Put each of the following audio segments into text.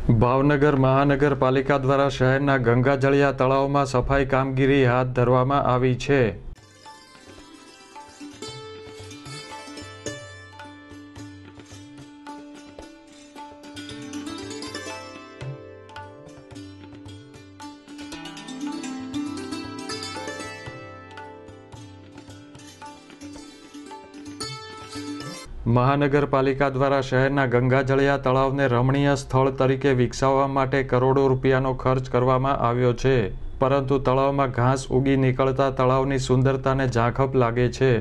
ભાવનગર મહાનગરપાલિકા દ્વારા શહેરના ગંગાજળિયા તળાવમાં સફાઈ કામગીરી હાથ ધરવામાં આવી છે। મહાનગરપાલિકા દ્વારા શહેરના ગંગાજળિયા તળાવને રમણીય સ્થળ તરીકે વિકસાવવા માટે કરોડો રૂપિયાનો ખર્ચ કરવામાં આવ્યો છે, પરંતુ તળાવમાં ઘાસ ઉગી નીકળતા તળાવની સુંદરતાને ઝાંખપ લાગે છે।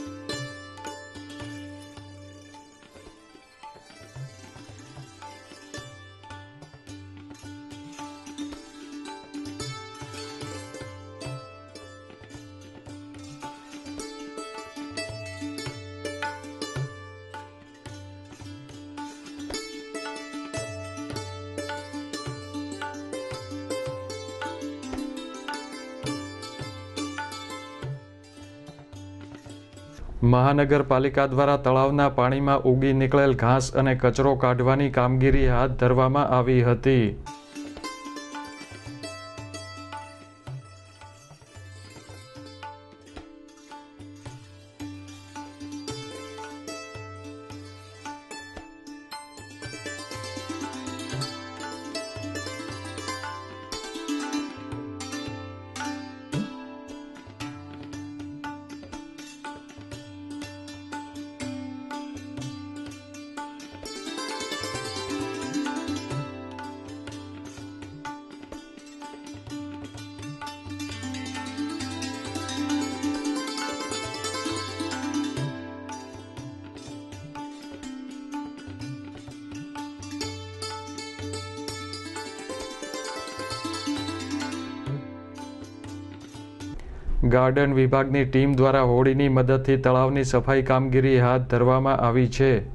મહાનગરપાલિકા દ્વારા તળાવના પાણીમાં ઉગી નીકળેલ ઘાસ અને કચરો કાઢવાની કામગીરી હાથ ધરવામાં આવી હતી। ગાર્ડન વિભાગની ટીમ દ્વારા હોડીની મદદથી તળાવની સફાઈ કામગીરી હાથ ધરવામાં આવી છે।